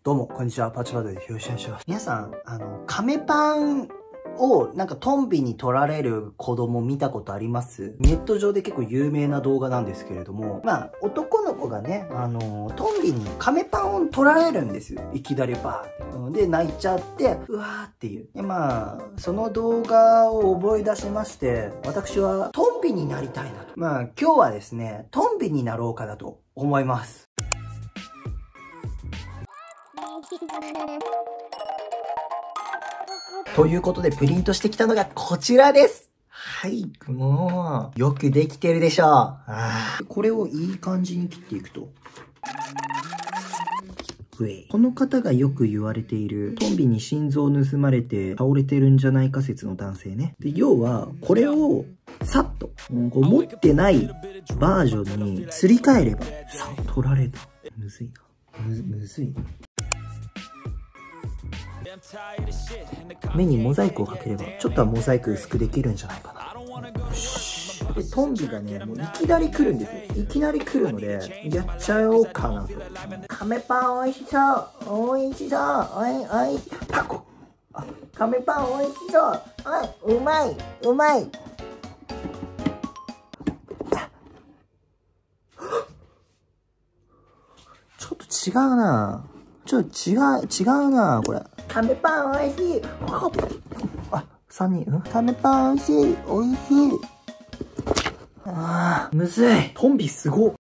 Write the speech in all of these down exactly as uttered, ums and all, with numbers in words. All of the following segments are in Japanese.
どうも、こんにちは。パチパドです。よろしくお願いします。皆さん、あの、亀パンをなんかトンビに取られる子供見たことあります？ネット上で結構有名な動画なんですけれども、まあ、男の子がね、あの、トンビに亀パンを取られるんですよ。いきなりバーって。で、泣いちゃって、うわーっていう。で、まあ、その動画を覚え出しまして、私はトンビになりたいなと。まあ、今日はですね、トンビになろうかなと思います。ということでプリントしてきたのがこちらです。はい、もう、よくできてるでしょう。あこれをいい感じに切っていくと。この方がよく言われている、トンビに心臓を盗まれて倒れてるんじゃないか説の男性ね。で、要は、これを、さっと、こう持ってないバージョンにすり替えれば、さっ取られた。むずいな。む、むずい。目にモザイクをかければ、ちょっとはモザイク薄くできるんじゃないかな。よし。で、トンビがね、もういきなり来るんですよ。いきなり来るので、やっちゃおうかなと。亀パンおいしそう。おいしそう。おい、おい、パコ。あ、亀パンおいしそう。はい、うまい、うまい。ちょっと違うな。ちょっと違う、違うな、これ。亀パンおいしい。あ、三人。ん亀パンおいしい。おいしい。あー、むずい。トンビすご。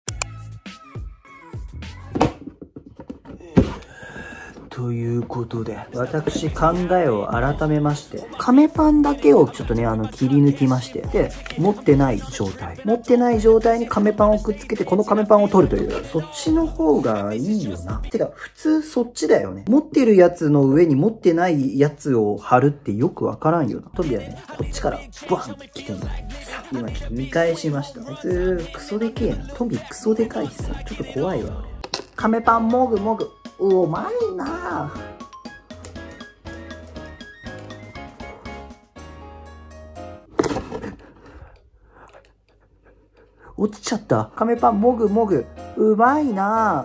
ということで、私考えを改めまして、亀パンだけをちょっとね、あの、切り抜きまして、で、持ってない状態。持ってない状態に亀パンをくっつけて、この亀パンを取るという、そっちの方がいいよな。てか、普通そっちだよね。持ってるやつの上に持ってないやつを貼るってよくわからんよな。トビはね、こっちから、バンって来てんだ。さあ、今ちょっと見返しました。あいつ、クソでけえな。トビクソでかいっすね。ちょっと怖いわ、俺。亀パンもぐもぐ。うまいなぁ。落ちちゃった。亀パンもぐもぐ。うまいな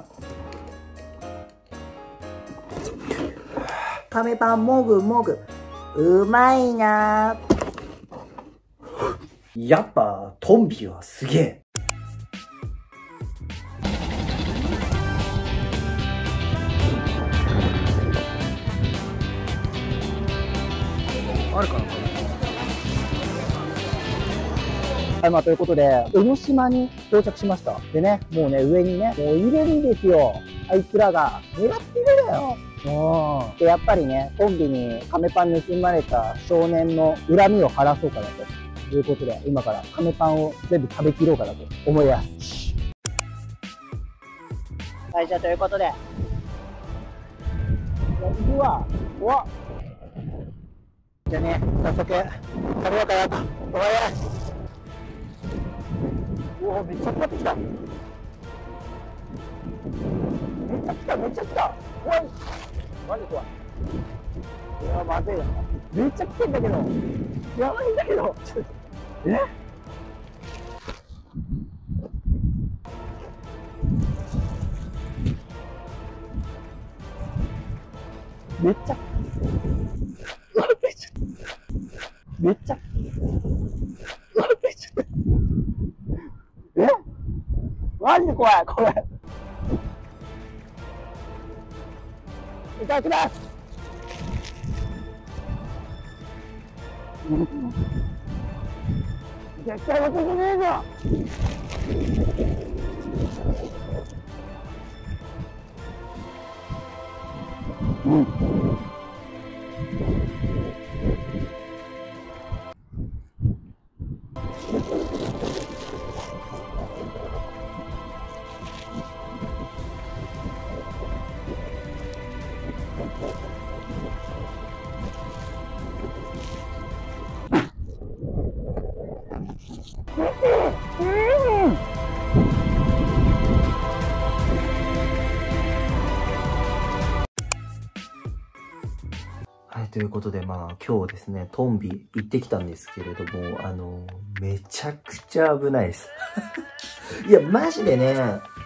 ぁ。亀パンもぐもぐ。うまいなぁ。やっぱトンビはすげえ。あるかな、これ。はい、まあ、ということで、江ノ島に到着しました。でね、もうね、上にね、もういるんですよ。あいつらが。狙ってるのよ。うん。で、やっぱりね、トンビに亀パン盗まれた少年の恨みを晴らそうかなということで、今から亀パンを全部食べきろうかなと思います。はい、じゃあということで。行くわ。おっ。じゃあね、早速、食べようかなと思います。おお、めっちゃ来てきた。めっちゃ来た、めっちゃ来た。怖い。マジ怖い。いや、まずいな。めっちゃ来てんだけど。やばいんだけど。ちょっと、えめっちゃ。めっちゃ。えマジで怖い、これ。いただきます。絶対忘れてねえぞ。うん。はい、ということで、まあ、今日ですね、トンビ行ってきたんですけれども、あの、めちゃくちゃ危ないです。いや、マジでね、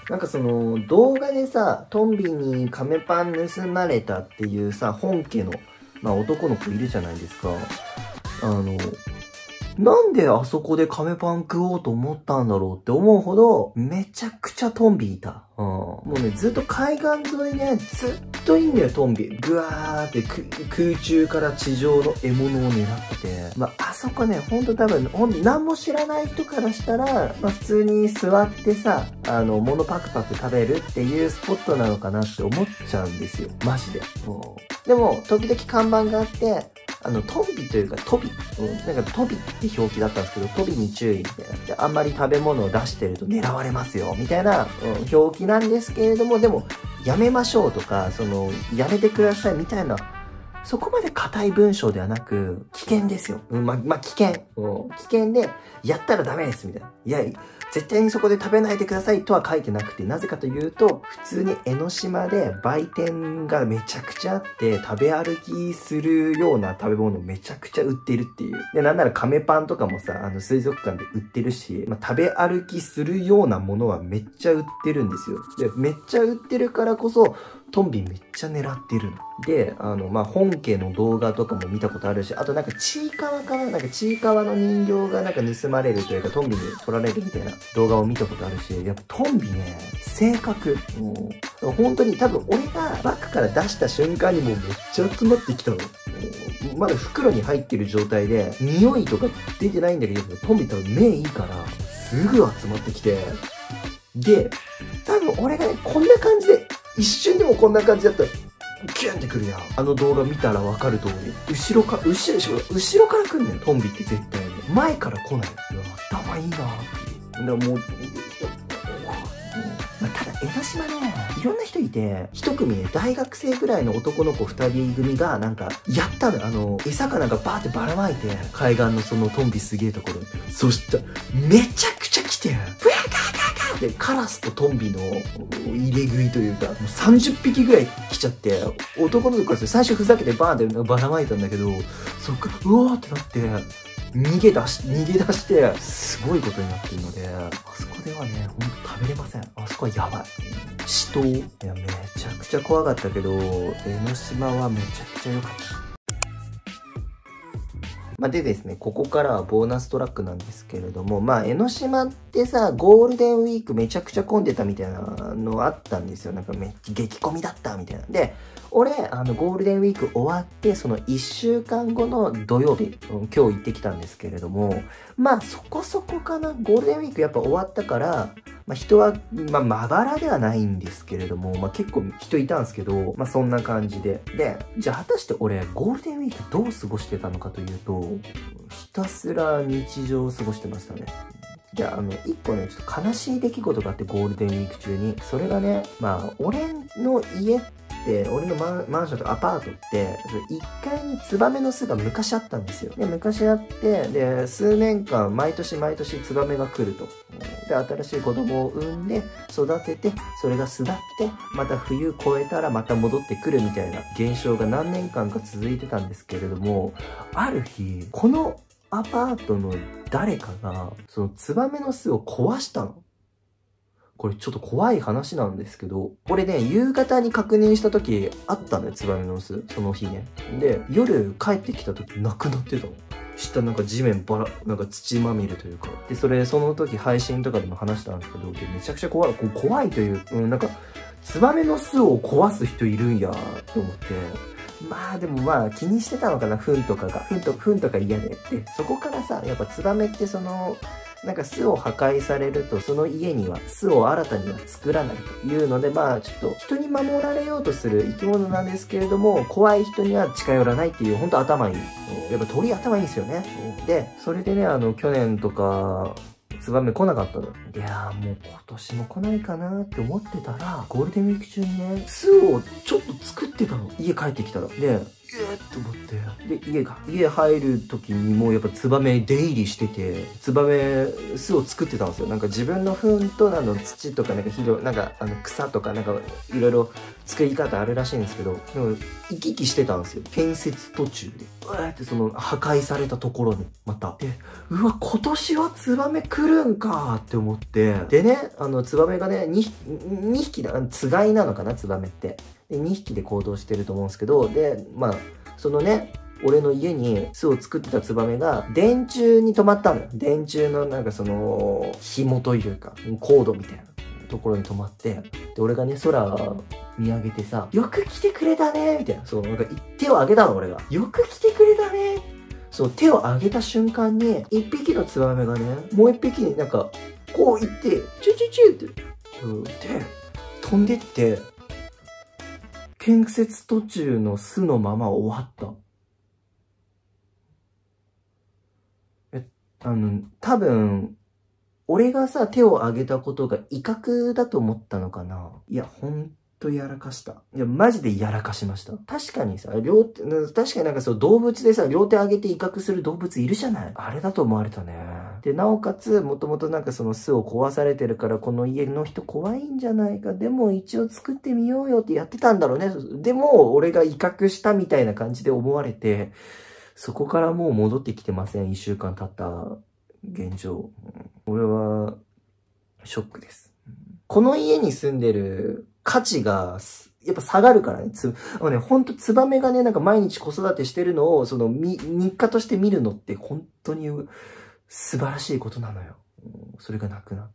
なんかその動画でさ、トンビに亀パン盗まれたっていうさ、本家の、まあ男の子いるじゃないですか。あの、なんであそこで亀パン食おうと思ったんだろうって思うほど、めちゃくちゃトンビいた。うん、もうね、ずっと海岸沿いね、ずっといいんだよ、トンビ。ぐわーって空中から地上の獲物を狙ってて。まあ、あそこね、ほんと多分、ほんと何も知らない人からしたら、まあ普通に座ってさ、あの、物パクパク食べるっていうスポットなのかなって思っちゃうんですよ。マジで。うん、でも、時々看板があって、あの、トンビというか、トビ。うん。なんか、トビって表記だったんですけど、トビに注意みたいな。で、あんまり食べ物を出してると狙われますよ、みたいな、うん、表記なんですけれども、でも、やめましょうとか、その、やめてくださいみたいな、そこまで硬い文章ではなく、危険ですよ。うん、ま、まあ、危険。うん。危険で、やったらダメです、みたいな。いや、絶対にそこで食べないでくださいとは書いてなくて、なぜかというと、普通に江ノ島で売店がめちゃくちゃあって、食べ歩きするような食べ物めちゃくちゃ売ってるっていう。で、なんなら亀パンとかもさ、あの水族館で売ってるし、まあ、食べ歩きするようなものはめっちゃ売ってるんですよ。で、めっちゃ売ってるからこそ、トンビめっちゃ狙ってるの。で、あの、まあ、本家の動画とかも見たことあるし、あとなんかちいかわかななんかちいかわの人形がなんか盗まれるというか、トンビに取られるみたいな動画を見たことあるし、やっぱトンビね、性格。もう、本当に多分俺がバッグから出した瞬間にもうめっちゃ集まってきたの。まだ袋に入ってる状態で、匂いとか出てないんだけど、トンビ多分目いいから、すぐ集まってきて、で、多分俺がね、こんな感じで、一瞬でもこんな感じだったら、キュンってくるやん。あの動画見たらわかる通り。後ろか、後ろ、後ろから来んねん。トンビって絶対に。前から来ない。いや、頭いいなーっていう。だからもう、まあ、ただ江ノ島ね、いろんな人いて、一組ね、大学生ぐらいの男の子二人組が、なんか、やったの。あの、餌かなんかバーってばらまいて、海岸のそのトンビすげえところに。そしたら、めちゃくちゃ来て、ブヤカーカーカーで、カラスとトンビの入れ食いというか、もうさんじゅっぴきぐらい来ちゃって、男の子から最初ふざけてバーンってばらまいたんだけど、そっから、うわーってなって、逃げ出し、逃げ出して、すごいことになってるので、あそこではね、ほんと食べれません。あそこはやばい。死闘。いや、めちゃくちゃ怖かったけど、江ノ島はめちゃくちゃ良かった。まあ、でですね、ここからはボーナストラックなんですけれども、まあ、江ノ島ってさ、ゴールデンウィークめちゃくちゃ混んでたみたいなのあったんですよ。なんかめっちゃ激混みだったみたいな。で、俺、あの、ゴールデンウィーク終わって、そのいっしゅうかんごの土曜日、今日行ってきたんですけれども、まあ、そこそこかな。ゴールデンウィークやっぱ終わったから、まあ、人は、まあ、まばらではないんですけれども、まあ、結構人いたんですけど、まあ、そんな感じで。で、じゃあ果たして俺、ゴールデンウィークどう過ごしてたのかというと、ひたすら日常を過ごしてましたね。じゃあ、あの、一個ね、ちょっと悲しい出来事があって、ゴールデンウィーク中に。それがね、まあ、俺の家って、俺のマン、マンションとかアパートって、いっかいにツバメの巣が昔あったんですよ。で、昔あって、で、数年間、毎年毎年ツバメが来ると。で、新しい子供を産んで、育てて、それが巣立って、また冬越えたらまた戻ってくるみたいな現象が何年間か続いてたんですけれども、ある日、このアパートの誰かが、そのツバメの巣を壊したの。これちょっと怖い話なんですけど、これね、夕方に確認した時あったのよ、ツバメの巣。その日ね。で、夜帰ってきた時なくなってたの。下なんか地面ばら、なんか土まみれというか。で、それ、その時配信とかでも話したんですけど、でめちゃくちゃ怖い、怖いという、うん、なんか、ツバメの巣を壊す人いるんや、と思って。まあでもまあ気にしてたのかな、糞とかが。糞と、糞とか嫌で。で、そこからさ、やっぱツバメってその、なんか巣を破壊されると、その家には巣を新たには作らないというので、まあちょっと人に守られようとする生き物なんですけれども、怖い人には近寄らないっていう、ほんと頭いい。やっぱ鳥頭いいんですよね。で、それでね、あの、去年とか、ツバメ来なかったの。いやーもう今年も来ないかなって思ってたら、ゴールデンウィーク中にね、巣をちょっと作ってたの。家帰ってきたら。で、 えっと思って。で、家が、家入る時にもうやっぱツバメ出入りしてて、ツバメ巣を作ってたんですよ。なんか自分の糞とあの土とかなんか肥料、なんかあの草とかなんかいろいろ作り方あるらしいんですけど、でも行き来してたんですよ。建設途中で。うわーってその破壊されたところに、また。で、うわ、今年はツバメ来るんかって思って。でね、あのツバメがね、にひきだ、つがいなのかな、ツバメって。で、にひきで行動してると思うんですけど、で、まあ、そのね、俺の家に巣を作ってたツバメが電柱に止まったのよ。電柱のなんかその、紐というか、コードみたいなところに止まって、で、俺がね、空見上げてさ、よく来てくれたねみたいな。そう、なんか手を挙げたの、俺が。よく来てくれたねそう、手を挙げた瞬間に、一匹のツバメがね、もう一匹になんか、こう行って、チュチュチュって、うん、で、飛んでって、建設途中の巣のまま終わった。え、あの、多分、俺がさ、手を挙げたことが威嚇だと思ったのかな。いや、ほんとやらかした。いや、マジでやらかしました。確かにさ、両手、確かになんかそう、動物でさ、両手上げて威嚇する動物いるじゃない。あれだと思われたね。で、なおかつ、もともとなんかその巣を壊されてるから、この家の人怖いんじゃないか。でも一応作ってみようよってやってたんだろうね。でも、俺が威嚇したみたいな感じで思われて、そこからもう戻ってきてません。一週間経った現状。俺は、ショックです。この家に住んでる価値が、やっぱ下がるからね。つ、あのね、ほんとツバメがね、なんか毎日子育てしてるのを、その、み、日課として見るのって本当に素晴らしいことなのよ。それがなくなった。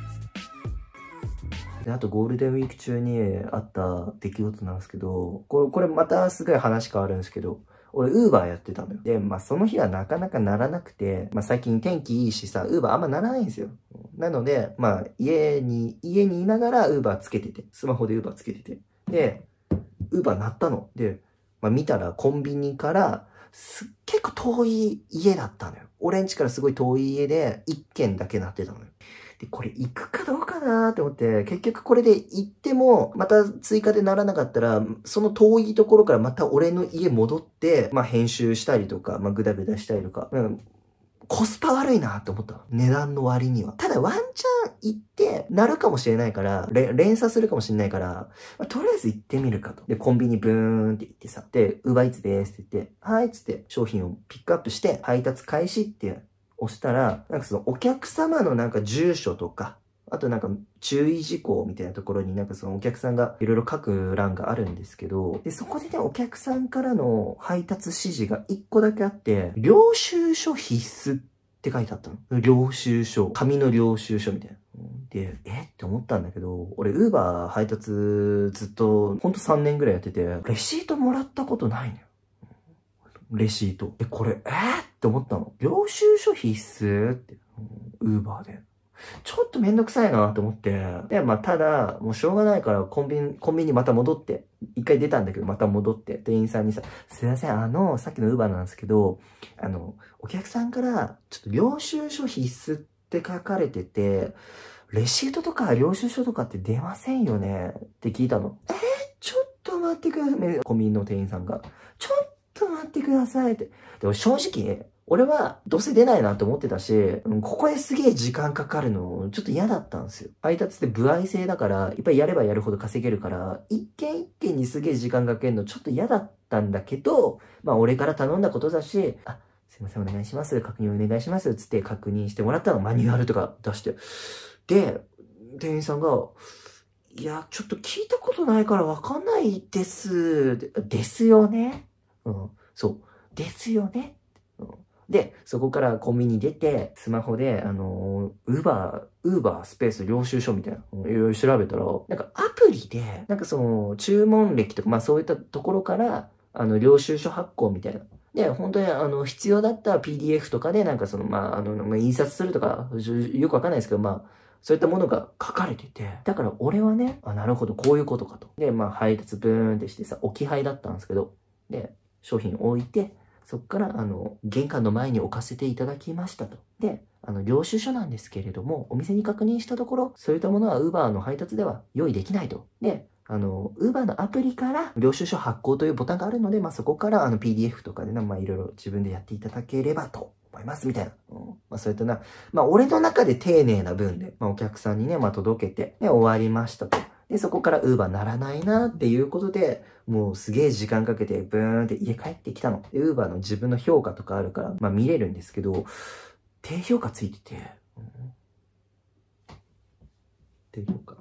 で、あとゴールデンウィーク中にあった出来事なんですけど、これ、これまたすごい話変わるんですけど、俺、ウーバーやってたのよ。で、まあ、その日はなかなかならなくて、まあ、最近天気いいしさ、ウーバーあんまならないんですよ。なので、まあ、家に、家にいながらウーバーつけてて、スマホでウーバーつけてて。で、ウーバー鳴ったの。で、まあ、見たらコンビニから、すっ結構遠い家だったのよ。俺ん家からすごい遠い家で、一軒だけ鳴ってたのよ。で、これ行くかどうかなーって思って、結局これで行っても、また追加でならなかったら、その遠いところからまた俺の家戻って、まあ編集したりとか、まあグダグダしたりとか、うん、コスパ悪いなって思った。値段の割には。ただワンチャン行って、なるかもしれないから、連鎖するかもしれないから、まあ、とりあえず行ってみるかと。で、コンビニブーンって行ってさ、で、ウーバーイーツですって言って、はいっつって商品をピックアップして、配達開始って押したら、なんかそのお客様のなんか住所とか、あとなんか注意事項みたいなところになんかそのお客さんがいろいろ書く欄があるんですけど、で、そこでね、お客さんからの配達指示が一個だけあって、領収書必須って書いてあったの。領収書。紙の領収書みたいな。で、えって思ったんだけど、俺、ウーバー配達ずっと、ほんとさんねんぐらいやってて、レシートもらったことないのよ。レシート。え、これ、えー、って思ったの。領収書必須って。ウーバーで。ちょっとめんどくさいなと思って。で、まあ、ただ、もうしょうがないから、コンビニ、コンビニまた戻って、一回出たんだけど、また戻って、店員さんにさ、すいません、あの、さっきのウーバーなんですけど、あの、お客さんから、ちょっと領収書必須って書かれてて、レシートとか領収書とかって出ませんよねって聞いたの。えー、ちょっと待ってください。コンビニの店員さんが。ちょっと待ってくださいって。でも正直、俺はどうせ出ないなって思ってたし、ここですげえ時間かかるの、ちょっと嫌だったんですよ。配達って歩合制だから、いっぱいやればやるほど稼げるから、一件一件にすげえ時間かけるのちょっと嫌だったんだけど、まあ俺から頼んだことだし、あ、すいませんお願いします、確認お願いします、つって確認してもらったの、マニュアルとか出して。で、店員さんが、いや、ちょっと聞いたことないからわかんないです。で、ですよね。うん、そう。ですよね。うん、で、そこからコンビニ出て、スマホで、あのー、ウーバー、ウーバースペース領収書みたいな、いろいろ調べたら、なんかアプリで、なんかその、注文歴とか、まあそういったところから、あの、領収書発行みたいな。で、本当にあの、必要だった ピーディーエフ とかで、なんかその、まあ、あの、まあ、印刷するとか、よくわかんないですけど、まあ、そういったものが書かれてて、だから俺はね、あ、なるほど、こういうことかと。で、まあ、配達ブーンってしてさ、置き配だったんですけど、で、商品置いて、そこから、あの、玄関の前に置かせていただきましたと。で、あの、領収書なんですけれども、お店に確認したところ、そういったものは Uber の配達では用意できないと。で、 あの、Uber のアプリから領収書発行というボタンがあるので、まあ、そこからあの ピーディーエフ とかでね、まあ、いろいろ自分でやっていただければと思います、みたいな。うん、まあ、そういったな、まあ、俺の中で丁寧な分で、まあ、お客さんにね、まあ、届けて、ね、終わりましたと。で、そこから Uber ならないなっていうことで、もうすげえ時間かけてブーンって家帰ってきたの。で、Uber の自分の評価とかあるから、まあ見れるんですけど、低評価ついてて、うん、低評価。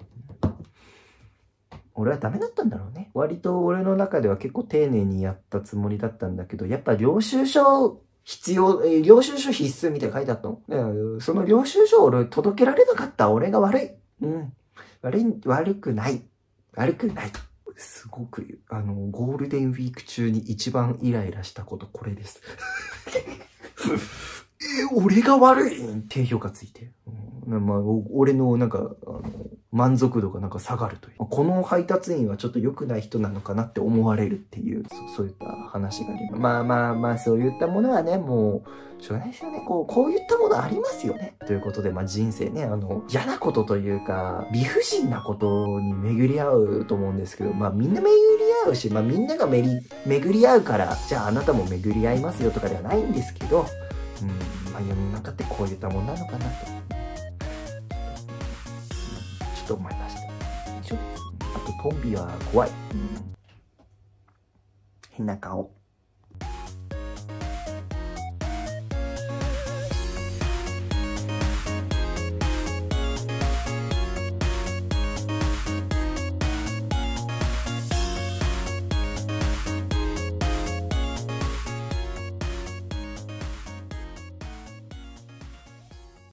俺はダメだったんだろうね。割と俺の中では結構丁寧にやったつもりだったんだけど、やっぱ領収書必要、え領収書必須みたいな書いてあったの。その領収書を俺届けられなかった俺が悪い。うん。悪い、悪くない。悪くない。すごく、あの、ゴールデンウィーク中に一番イライラしたことこれです。え、俺が悪い低評価ついて。うん、まあ、俺のなんか、あの、満足度がなんか下がるという。この配達員はちょっと良くない人なのかなって思われるっていう、そ, そういった話があります。まあまあまあ、そういったものはね、もう、しょうがないですよね。こう、こういったものありますよね。ということで、まあ人生ね、あの、嫌なことというか、理不尽なことに巡り合うと思うんですけど、まあみんな巡り合うし、まあみんながめり巡り合うから、じゃああなたも巡り合いますよとかではないんですけど、うん、まあ世の中ってこういったもんなのかなと、ちょっと思いました。以上です。あとトンビは怖い。うん、変な顔。